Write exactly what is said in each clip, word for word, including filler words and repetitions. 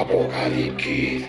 Apocalypse Kid.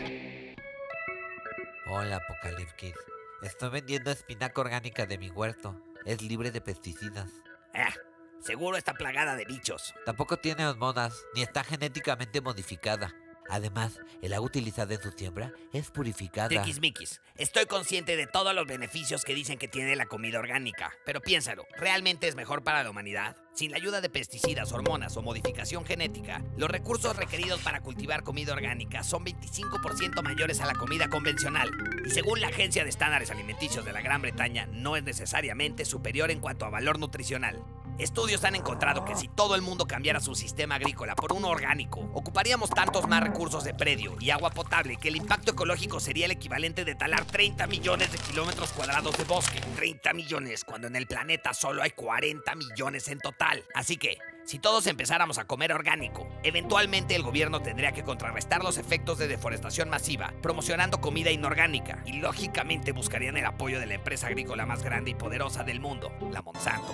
Hola, Apocalypse Kid. Estoy vendiendo espinaca orgánica de mi huerto. Es libre de pesticidas. Ah, seguro está plagada de bichos. Tampoco tiene hormonas, ni está genéticamente modificada. Además, el agua utilizada en su siembra es purificada. Tiquismiquis, estoy consciente de todos los beneficios que dicen que tiene la comida orgánica. Pero piénsalo, ¿realmente es mejor para la humanidad? Sin la ayuda de pesticidas, hormonas o modificación genética, los recursos requeridos para cultivar comida orgánica son veinticinco por ciento mayores a la comida convencional. Y según la Agencia de Estándares Alimenticios de la Gran Bretaña, no es necesariamente superior en cuanto a valor nutricional. Estudios han encontrado que si todo el mundo cambiara su sistema agrícola por uno orgánico, ocuparíamos tantos más recursos de predio y agua potable que el impacto ecológico sería el equivalente de talar treinta millones de kilómetros cuadrados de bosque. treinta millones, cuando en el planeta solo hay cuarenta millones en total. Así que, si todos empezáramos a comer orgánico, eventualmente el gobierno tendría que contrarrestar los efectos de deforestación masiva, promocionando comida inorgánica, y lógicamente buscarían el apoyo de la empresa agrícola más grande y poderosa del mundo, la Monsanto.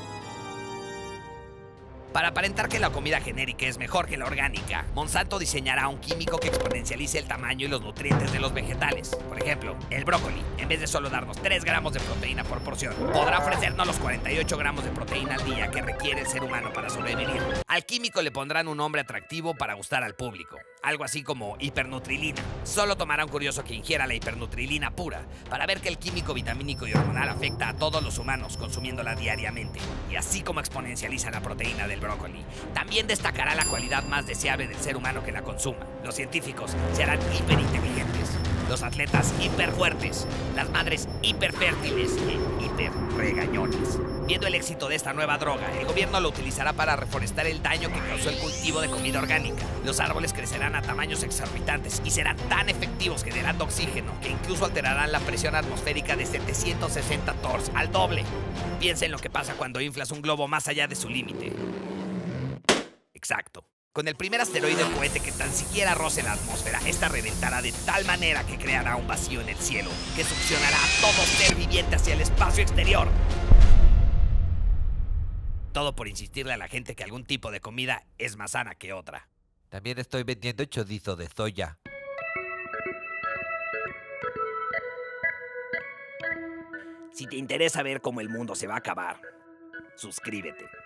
Para aparentar que la comida genérica es mejor que la orgánica, Monsanto diseñará un químico que exponencialice el tamaño y los nutrientes de los vegetales. Por ejemplo, el brócoli, en vez de solo darnos tres gramos de proteína por porción, podrá ofrecernos los cuarenta y ocho gramos de proteína al día que requiere el ser humano para sobrevivir. Al químico le pondrán un nombre atractivo para gustar al público, algo así como hipernutrilina. Solo tomará un curioso que ingiera la hipernutrilina pura para ver que el químico vitamínico y hormonal afecta a todos los humanos consumiéndola diariamente. Y así como exponencializa la proteína del brócoli, también destacará la cualidad más deseable del ser humano que la consuma. Los científicos serán hiperinteligentes, los atletas hiperfuertes, las madres hiperfértiles e hiperregañones. Viendo el éxito de esta nueva droga, el gobierno lo utilizará para reforestar el daño que causó el cultivo de comida orgánica. Los árboles crecerán a tamaños exorbitantes y serán tan efectivos generando oxígeno que incluso alterarán la presión atmosférica de setecientos sesenta torrs al doble. Piensa en lo que pasa cuando inflas un globo más allá de su límite. Exacto. Con el primer asteroide o cohete que tan siquiera roce la atmósfera, esta reventará de tal manera que creará un vacío en el cielo que succionará a todo ser viviente hacia el espacio exterior. Todo por insistirle a la gente que algún tipo de comida es más sana que otra. También estoy vendiendo chorizo de soya. Si te interesa ver cómo el mundo se va a acabar, suscríbete.